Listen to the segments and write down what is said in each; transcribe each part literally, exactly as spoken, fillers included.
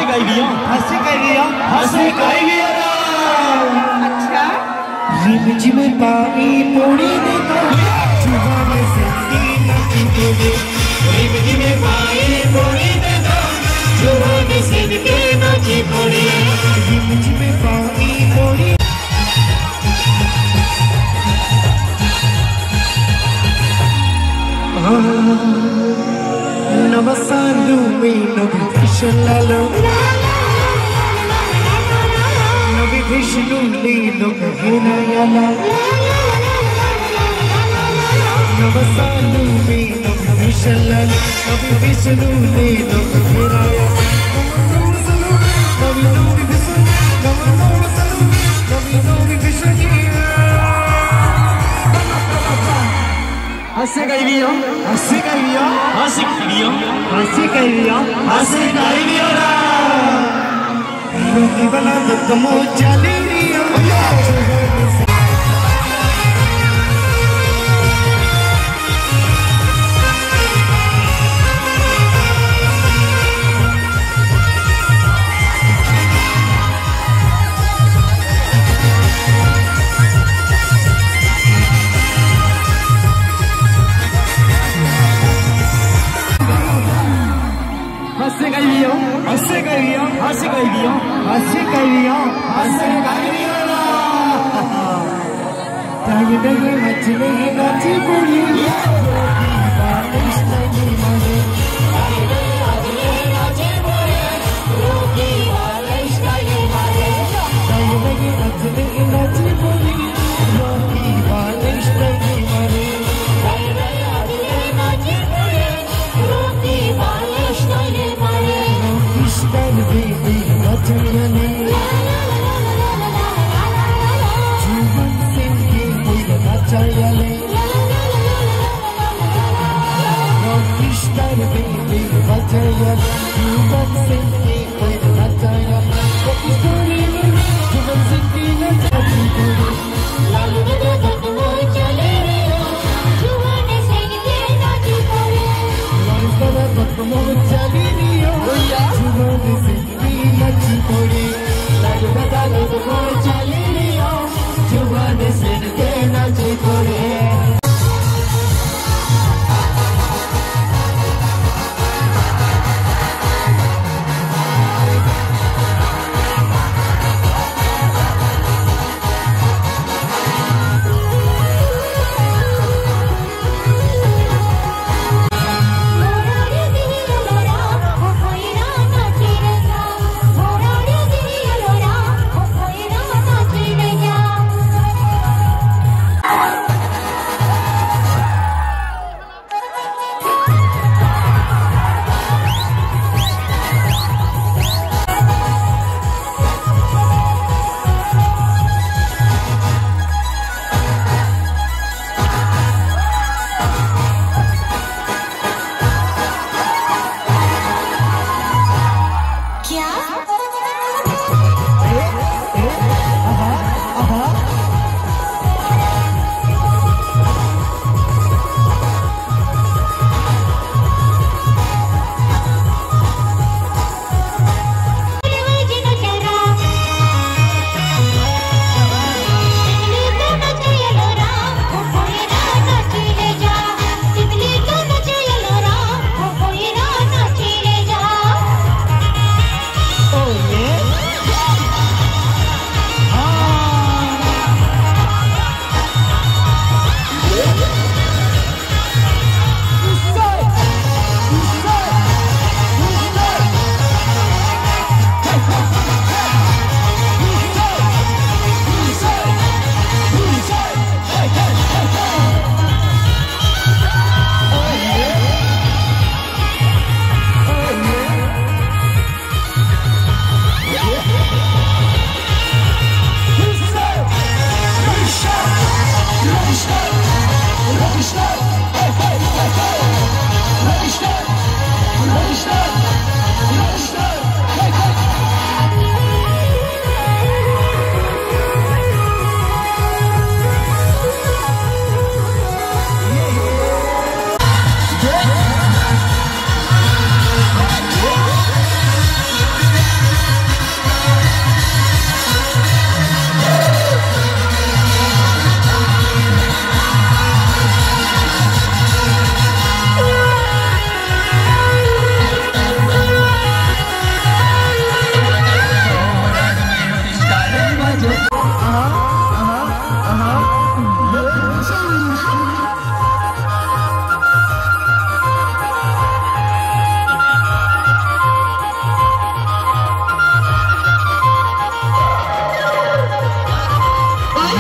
हंसी गाई भी हंसी गाई हंसी गाई भी अच्छा रिम जिम पानी पोड़ी दे तो जुबा में सिंधी नची बोले रिम जिम पानी पोड़ी दे तो जुबा में सिंधी नची बोले रिम जिम पानी पोड़ी नवसालू में नवी कृष्ण लालो नवी विष्णु लीलो हेना याला नवसालू में नवी कृष्ण लालो नवी विष्णु लीलो हेना याला नवी नवी विष्णु नवी नवी नवी विष्णु हंसी गाई भी हंसी गाई भी हंसी गाई भी हंसी गाई भी हंसी गाई भी रोकी वाला तो कमो चली हंसी गाई भी हंसी गाई भी हंसी गाई भी हंसी गाई भी हंसी गाई भी ताये ताये मचले नाची बोली बारिश नहीं माने रोकी बारिश नहीं माने ताये ताये मचले नाची बोली रोकी बारिश नहीं माने ताये ताये मचले नाची बोली रोकी बारिश नहीं माने रोकी स्टाइल बेबी मचले Chayale, no Krishna baby, Chayale, you got singing with Chayale, what is going on? You got singing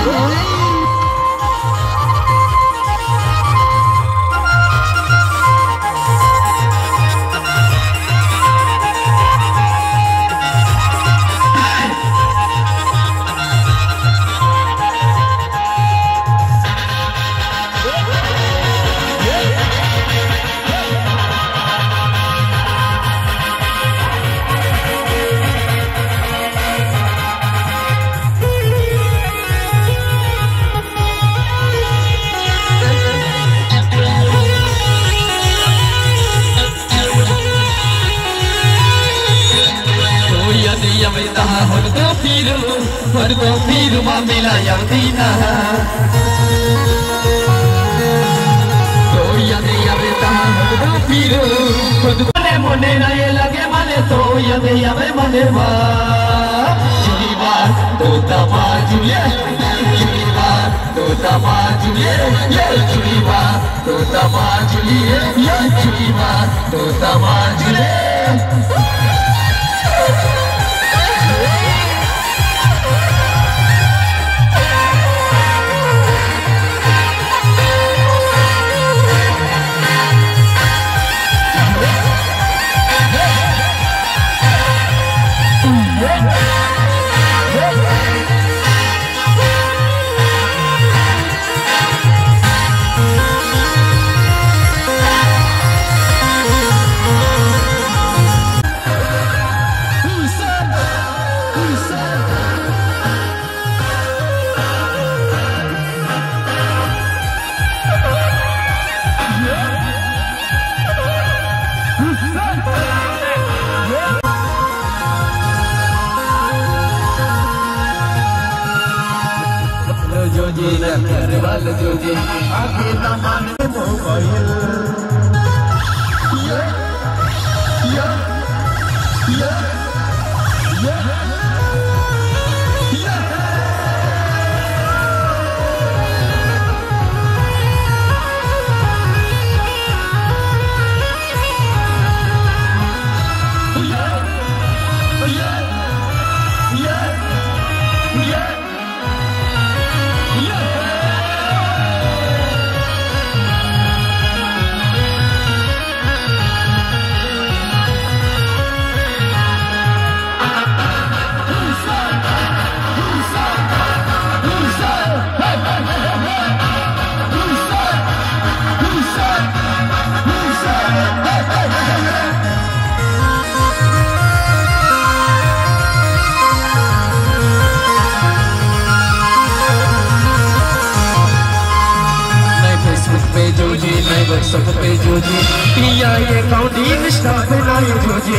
सब पे जो जी पिया ये कौड़ी निष्ठा पे लाए जो जी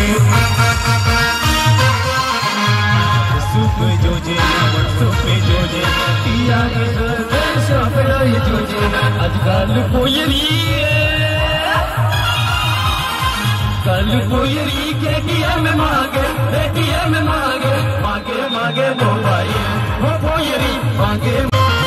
सुप जो जी सुप पे जो जी पिया ये निष्ठा पे लाए जो जी अजकल कोयरी कल कोयरी के किया में मांगे किया में मांगे मांगे मांगे मोबाइल वो कोयरी मांगे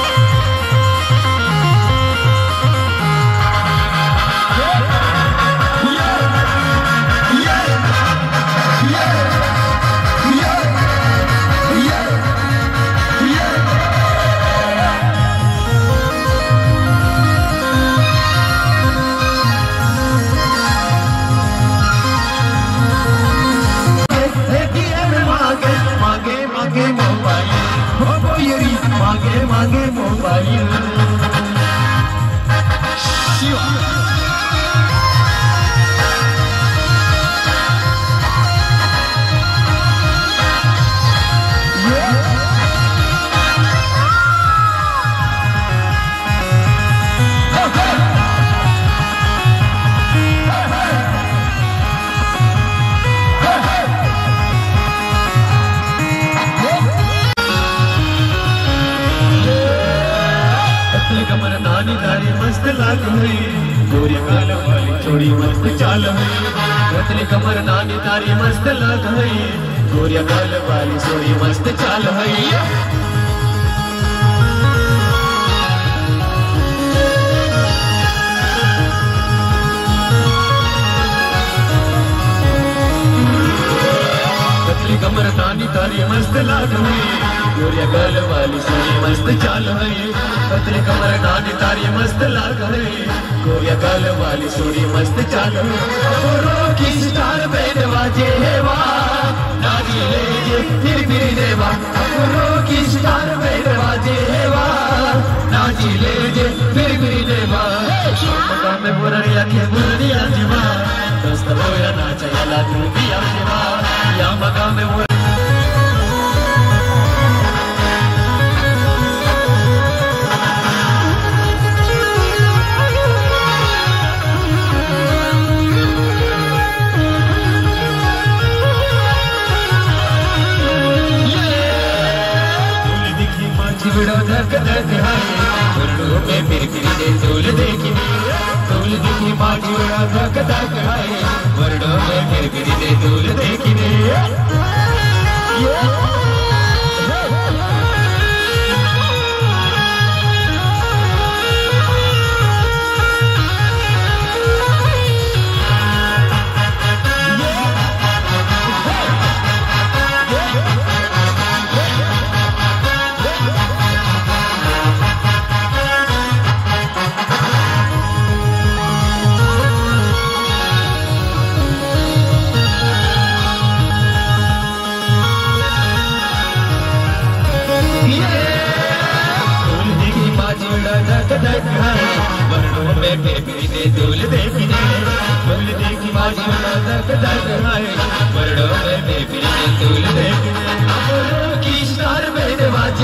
मांगे मांगे मोबाइल नानी मस्त लाग हुई गोरी काल वाली चोरी मस्त चाल हुई पतली कमर नानी तारी मस्त लाग हुई गोरी काल वाली चोरी मस्त चाल हुई पतली कमर नानी तारी मस्त लाग हुई गोरिया गाल वाली सोनी मस्त चाल है पतली कमर नानी तारी मस्त लाग है गोरिया गाल वाली सोनी मस्त चाल है की स्टार बैंड बाजे है वाह नाची ले जे फिर फिर देवा की स्टार बैंड बाजे है वाह नाची ले जे फिर फिर देवा शाम में बुरड़िया के बुरड़िया जीवा दोस्त बोया नाचा याला तू पिया जीवा या मगा में धक धक हाय बुरड़ों में फिर फिर दे तोल देखी तोल देखी माटी उड़ा धक धक हाय बुरड़ों में फिर फिर दे तोल देखी वर्णों में फिर दे दूल देखी दूल देखी बाजी धक धक हाय वर्णों में फिर दे दूल देखी की स्टार बैंड बाजे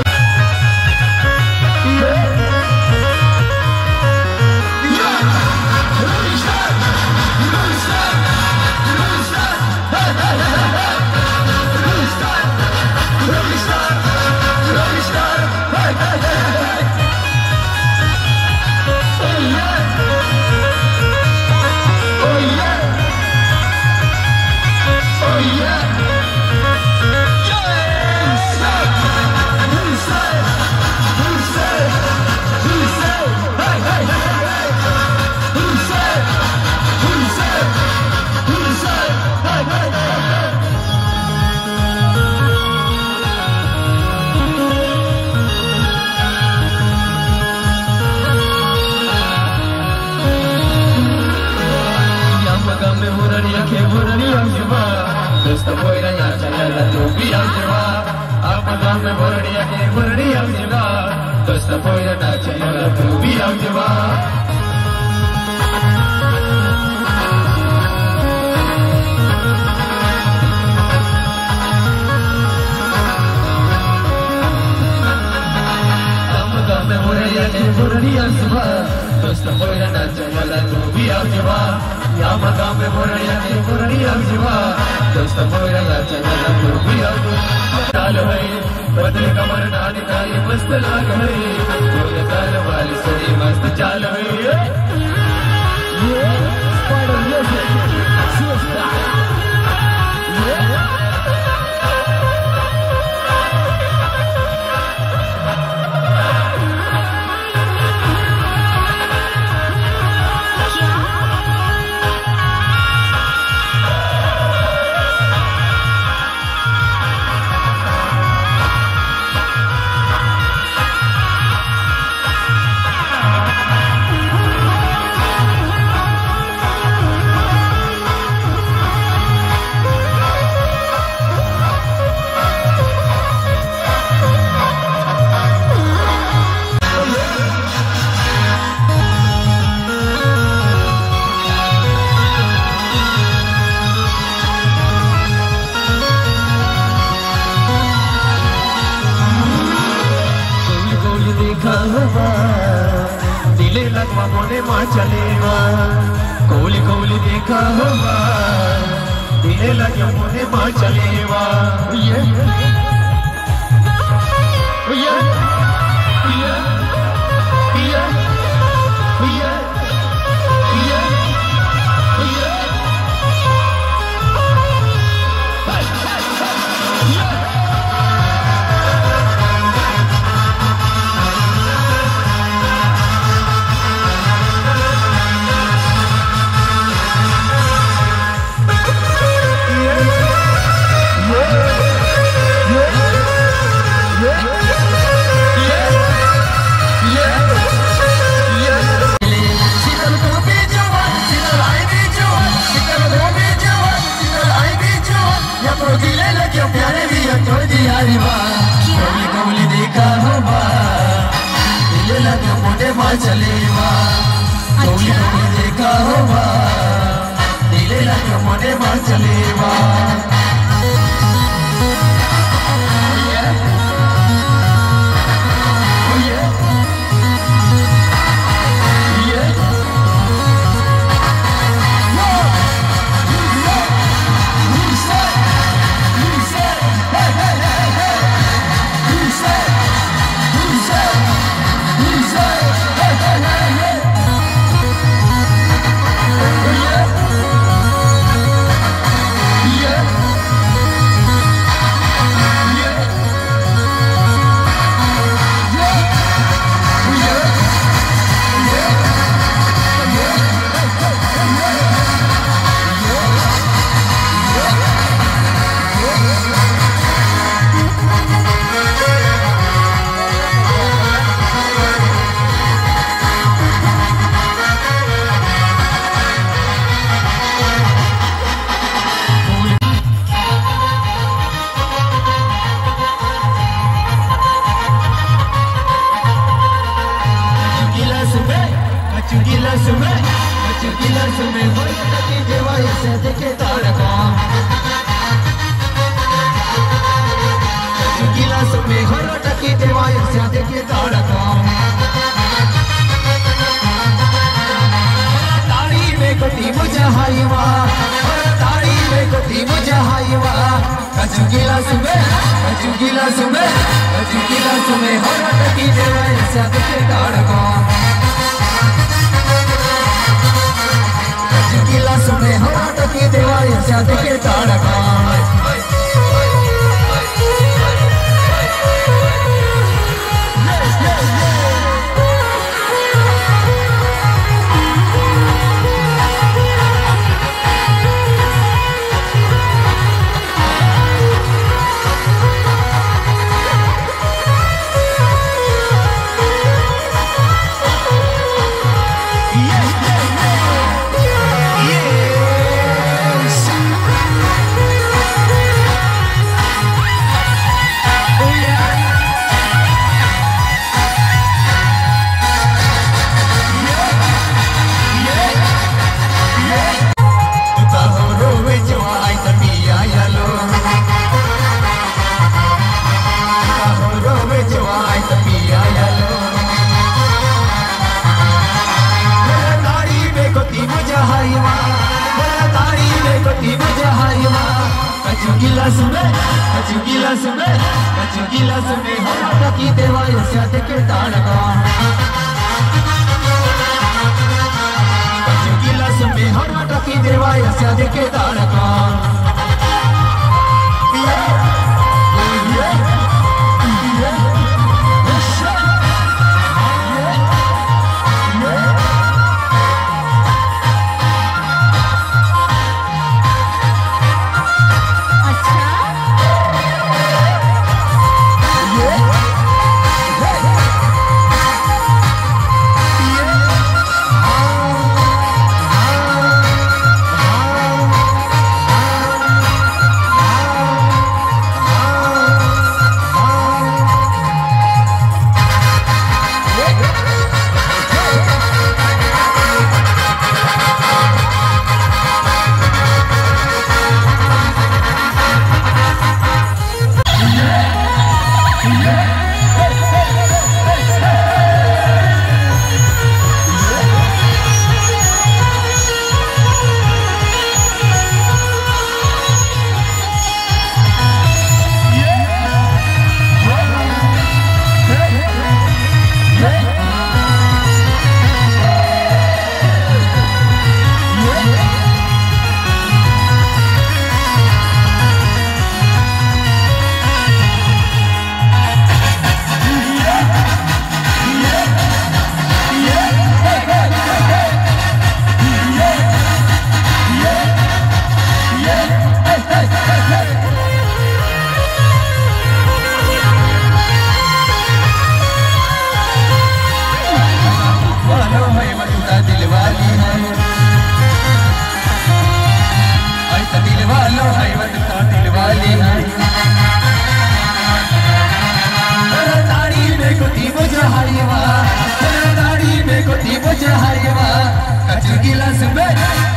दोस्त बोया नाचा याला तू पिया जीवा आपदा में बुरड़िया के बुरड़िया जीवा दोस्त बोया नाचा याला तू पिया जीवा आपदा में बुरड़िया के बुरड़िया जीवा दोस्त बोया नाचा याला तू पिया जीवा या मगा में बुरड़िया के बुरड़िया जीवा दोस्त बोया नाचा याला तू पिया चाल है बदल कमर नानी तारी मस्त लाग है गोरिया गाल वाली सोनी मस्त चाल है दिले लगवा मोने माँ चलेवा कोली कोली देखा होगा दिले लगे मोने माँ चलेवा ये ये ये ये ये ये Yeah. माल चलेवा गोली गोली देखा होगा दिले लगे मोने माल चलेवा गिलास में कच्चे गिलास में हो टकी देवा ऐसे देखे तारका कच्चे गिलास में हो टकी देवा ऐसे देखे तारका ताड़ी में कटी मुझे हाईवा ताड़ी में कटी मुझे हाईवा कच्चे गिलास में कच्चे गिलास में कच्चे गिलास में हो टकी देवा ऐसे देखे तारका गिलास में हो टकी देवा ऐसा देखे तारका गिलास में कच्चे गिलास में कच्चे गिलास में हो टकी देवा ऐसा देखे तारका कच्चे गिलास में हो टकी देवा ऐसा देखे तारका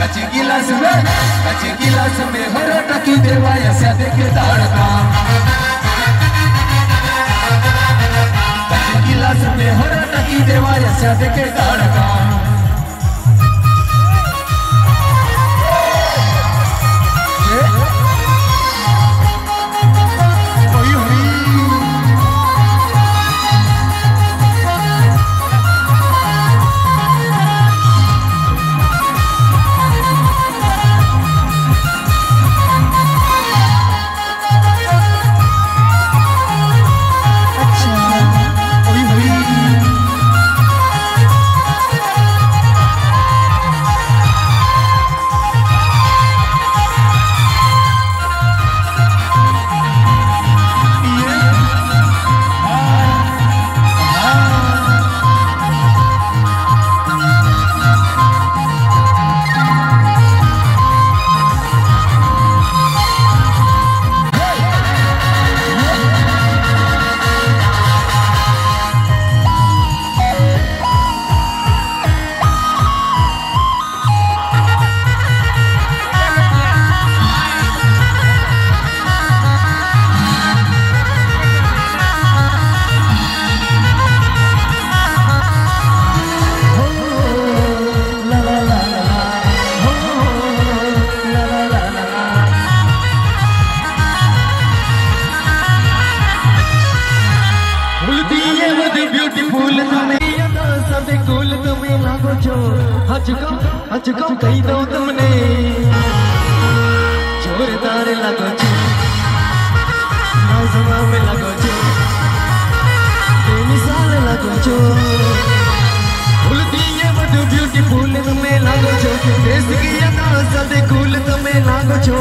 कच्चे गिलास में कच्चे गिलास में हरा टकी देवा ऐसा देखे दाड़का कच्चे गिलास में हरा टकी देवा ऐसा देखे दाड़का हजको कही दो तुमने जोरदार लगो छो नौजवा में लगो छो बेमिसाल लगो छो फुलती ये बड़ू ब्यूटीफुल तुम्हें लगो छो देश की अदा सदे कूल तुम्हें लगो छो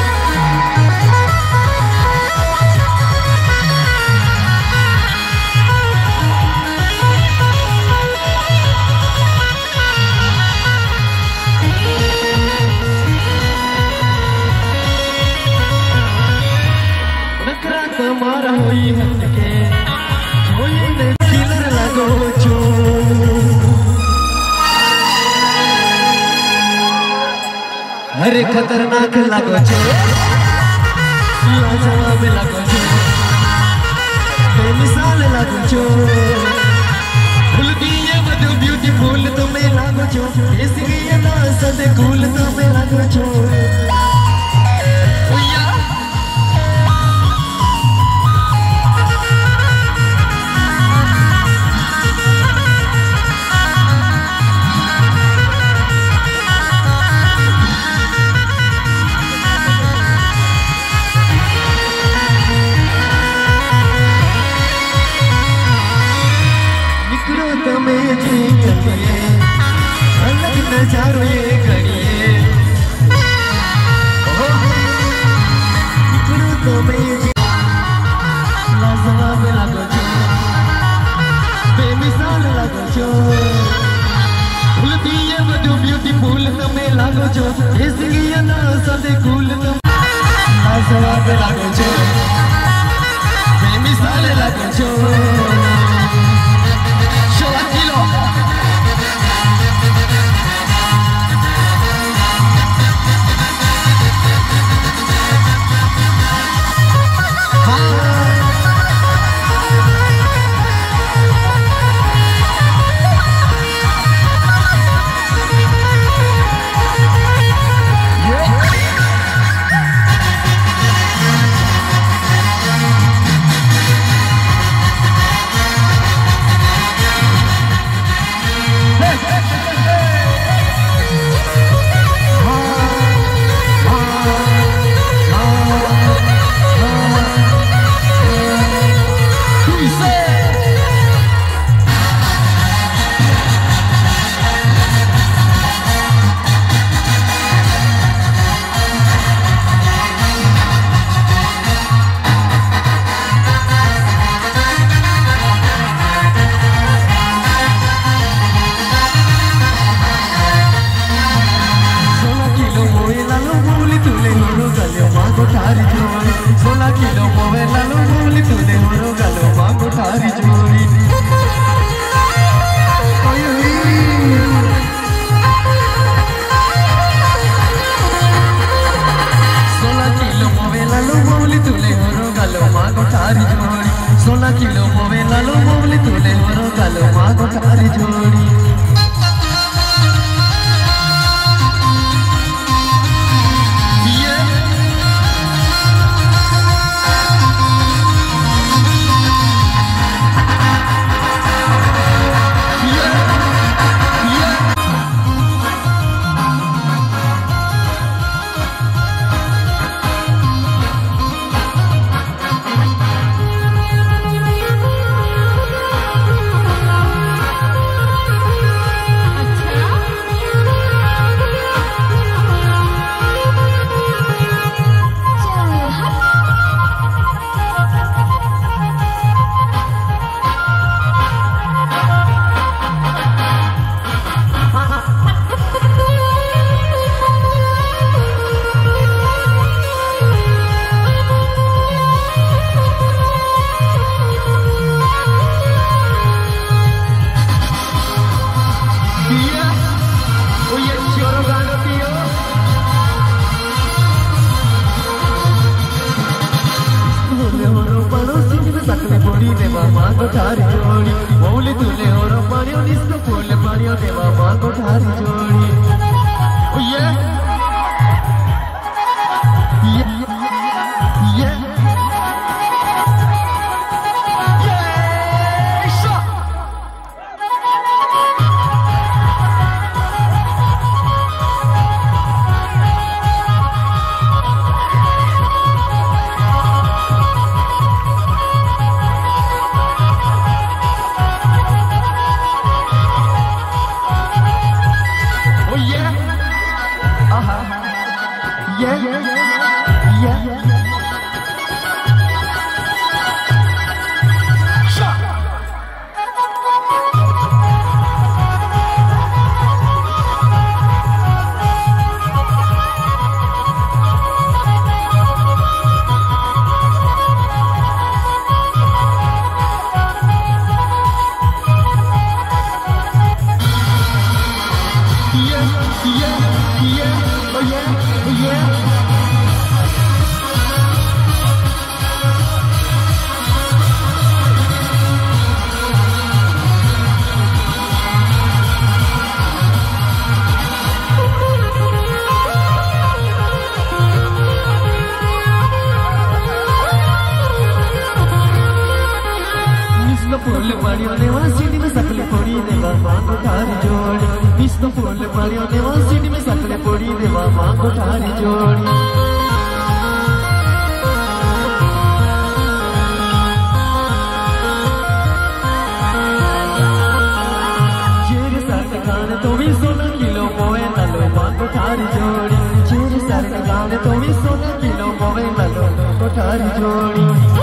तुम्हारा हुई हट के होई किलर लगो छो अरे खतरनाक लगो छो लाजवाब लगो छो बेमिसाल लगो छो फुलती ये बड़ू ब्यूटीफुल तुम्हें लगो छो इसकी ये ना सदे कूल तुम्हें लगो छो अलग नजारो ये करिए तो लाजवाब लगो छो बेमिसाल लगो छो फुलती ये बड़ू ब्यूटीफुल तुम्हें लगो छो इसकी अदा सदे कूल तुम लाजवाब लगो छो बेमिसाल लगो छो मांगो थारी जोड़ी मांगो थारी जोड़ी मौली तुले और पानियों निस्को फूल पानियों देवा मांगो थारी जोड़ी ये ये ये Yeah, yeah, yeah, yeah. फूल पानियों ने वहाँ सीढ़ी में सकले पोड़ी देवा मांगो थारी जोड़ी विष्णु फूल पानियों ने वहाँ सीढ़ी में सकले पोड़ी देवा मांगो थारी जोड़ी चेरे सारे गाने तो भी सोलह किलो मोए नलो मांगो थारी जोड़ी चेरे सारे गाने तो भी सोलह किलो मोए नलो मांगो थारी जोड़ी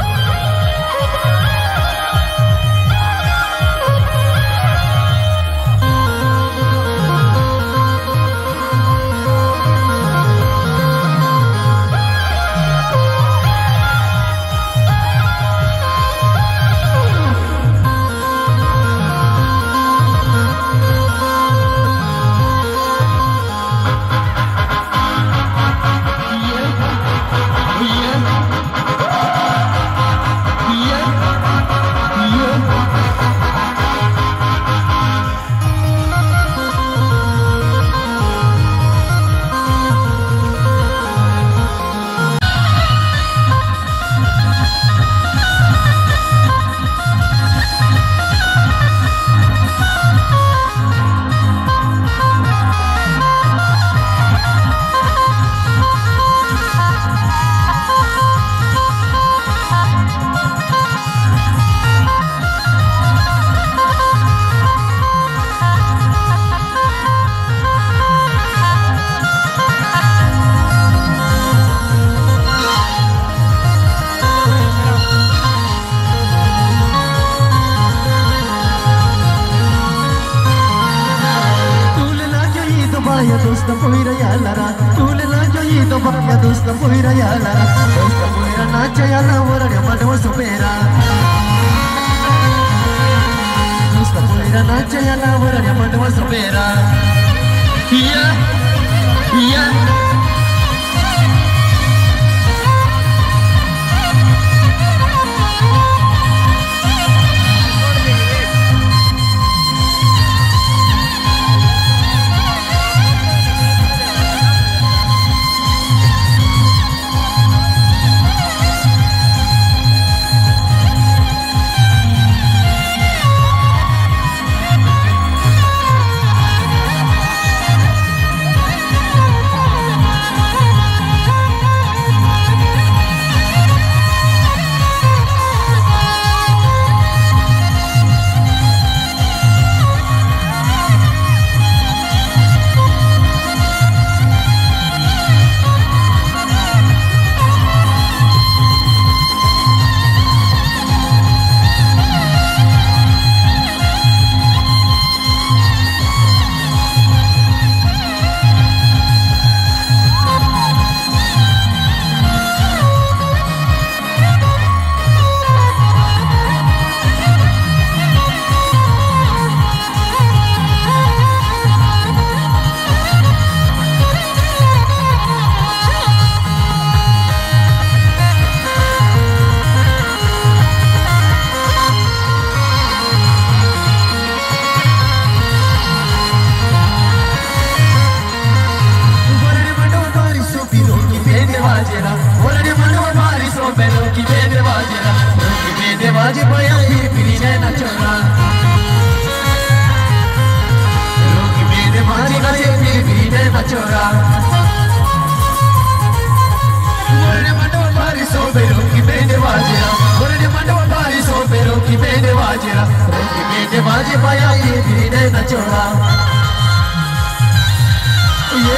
ya dosta poira ya lara tule na joyi to ba ya dosta poira ya lara dosta poira na chaya la ora ya madwa supera dosta poira na chaya la ora ya madwa supera ya ya ये बाजे पाया ये धीरे न छोड़ा ये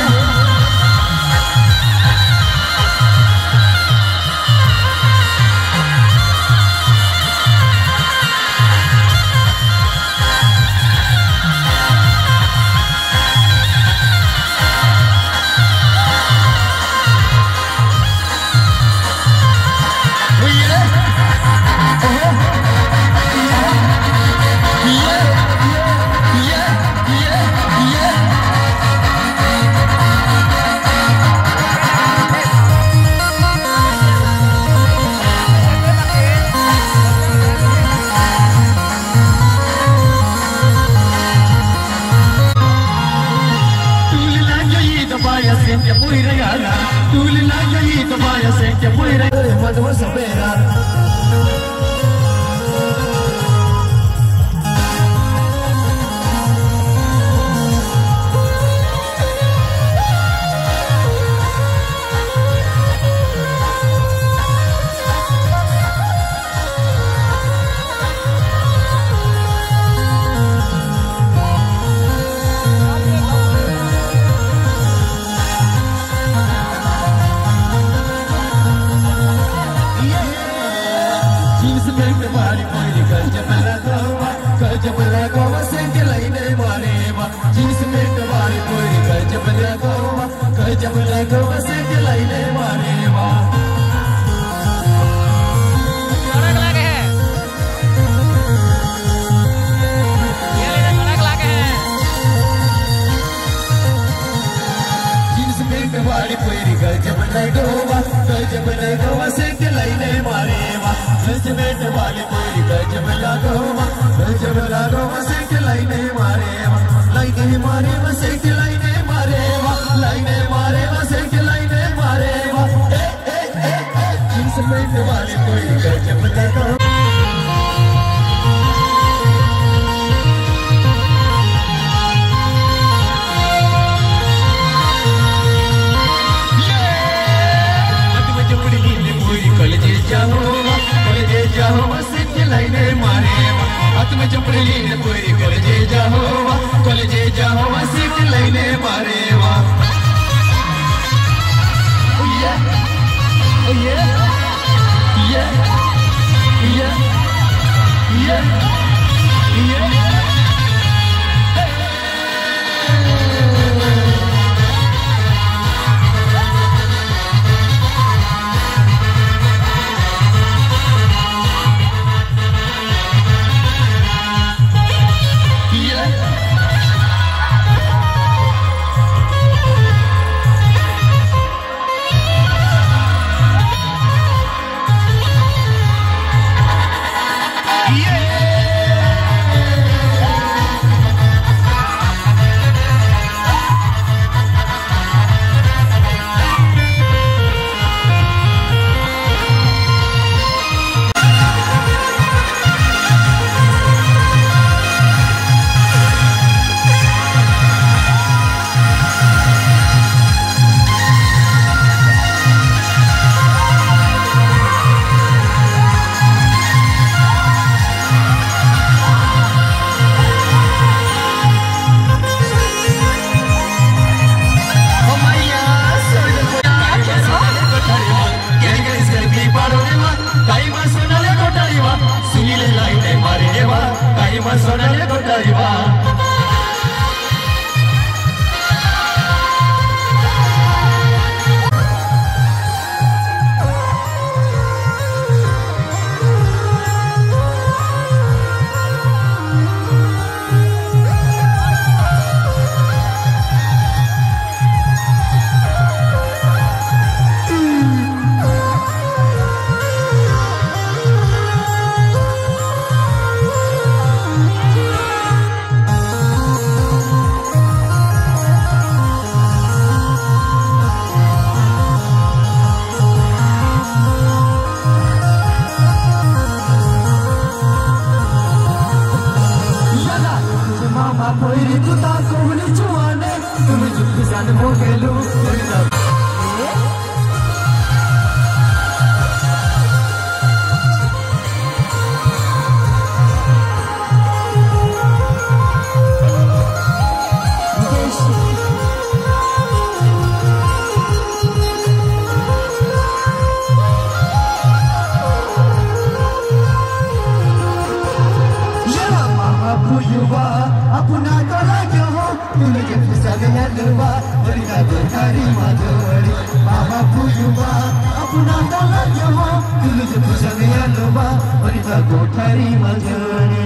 फुयुवा अपना डोला जो हो तुले जे फिसले लुवा वरिना गोठारी माधवरी मामा फुयुवा अपना डोला जो हो तुले जे फिसले लुवा वरिना Gothari माधवरी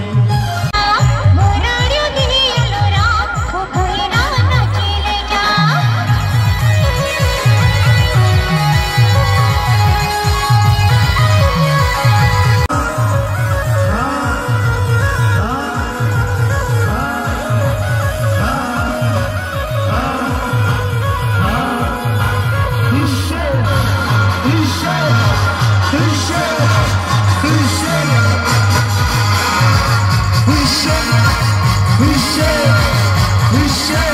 We share, we share.